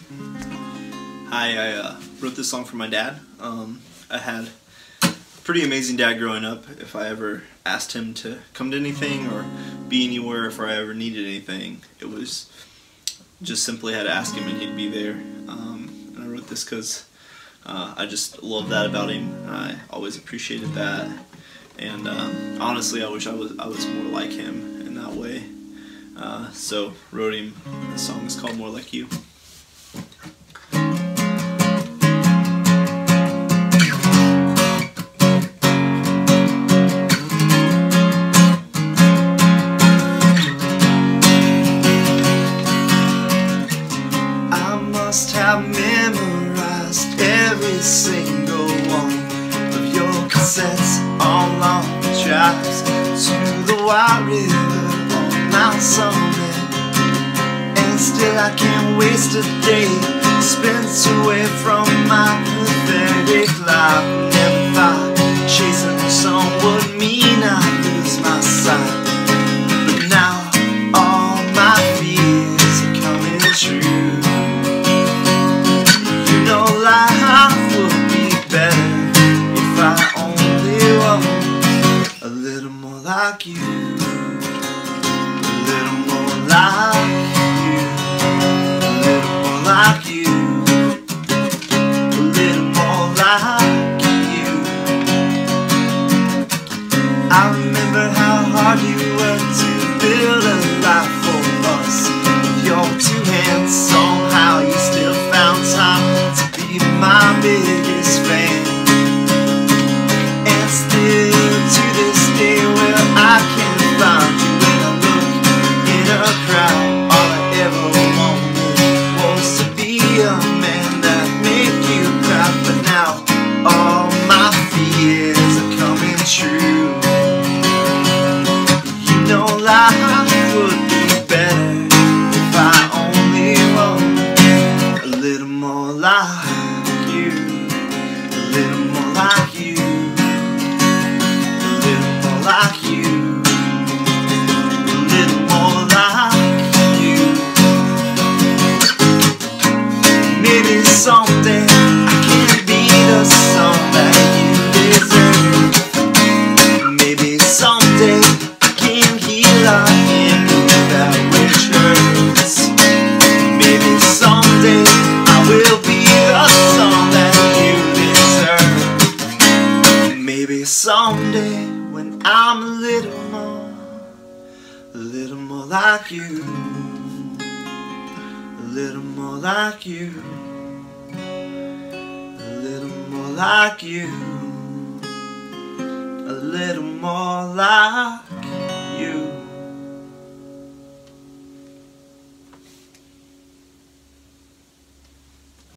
Hi, I wrote this song for my dad. I had a pretty amazing dad growing up. If I ever asked him to come to anything or be anywhere, if I ever needed anything, it was just simply had to ask him and he'd be there. And I wrote this because I just love that about him. I always appreciated that, and honestly, I wish I was more like him in that way. So wrote him. The song is called "More Like You." Must have memorized every single one of your cassettes on long drives to the White River on Mount Summit, and still I can't waste a day spent away from my pathetic life. Never thought chasing the sun would mean I'd lose my sight, but now all my fears are coming true. Life would be better if I only was a little more like you, a little more like you, a little more like you, a little more like you. I remember how hard you worked to build a life for us. With your two hands, somehow you still found time my biggest fan. And still to this day, well, I can't find you when I look in a crowd. All I ever wanted was to be a man that made you proud, but now all my fears are coming true. You know life would be better if I only was a little more like you, a little more like you, a little more like you, a little more like you. Maybe someday I can be the son that you deserve. Maybe someday I can heal our hand that which hurts. Maybe someday I will be the son that you deserve. Maybe someday when I'm a little more like you, a little more like you, a little more like you, a little more like